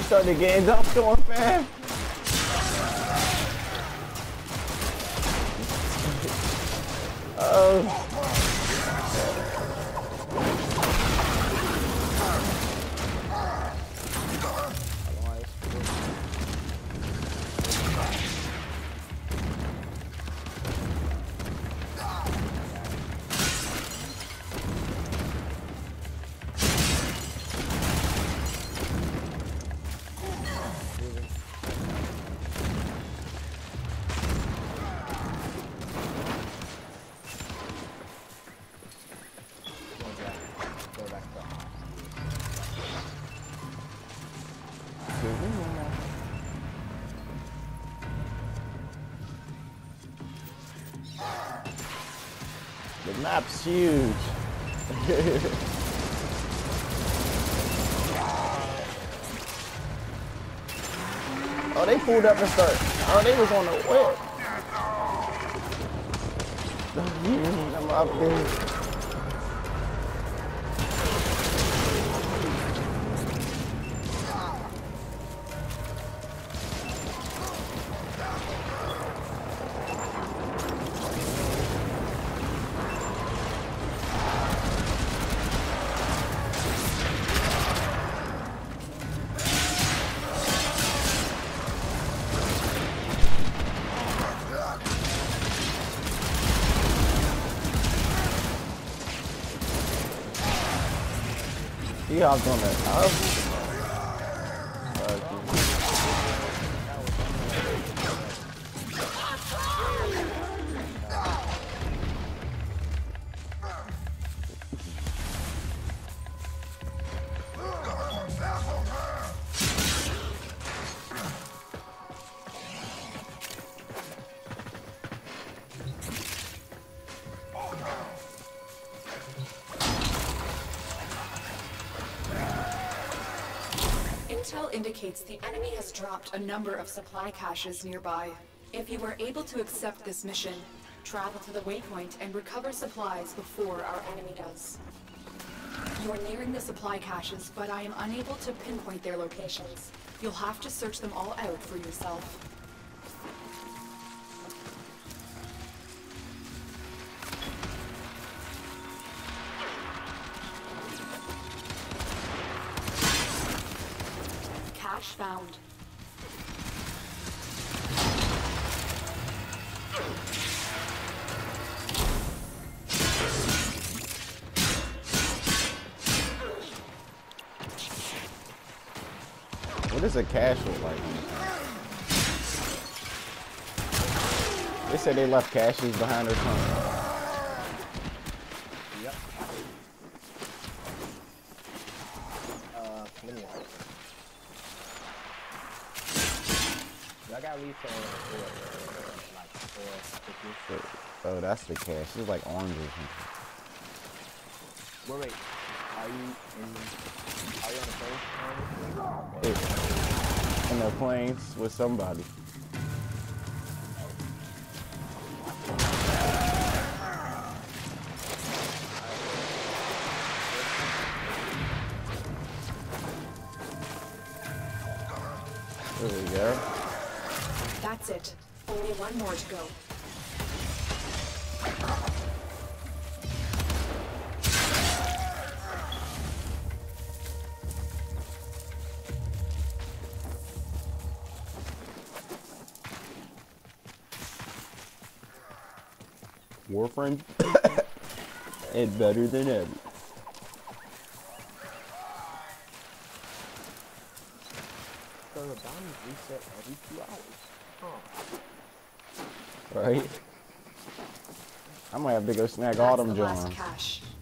started getting dumped on, fam. Oh. The map's huge. Oh, they pulled up and started. Oh, they was on the whip. I'm up there. He hopped on that house. Intel indicates the enemy has dropped a number of supply caches nearby. If you are able to accept this mission, travel to the waypoint and recover supplies before our enemy does. You are nearing the supply caches, but I am unable to pinpoint their locations. You'll have to search them all out for yourself. Cache found. What does a cache look like? They said they left caches behind or something. Yep. I got retail like 450. Oh, that's the cache. It's like orange or something. Wait. Are you on the phone? In the planes with somebody. There we go. That's it. Only one more to go. WARFRAME is better than ever. So the bounties reset every 2 hours. Huh. Right? I might have to go snag all them That's the last Johns. cache.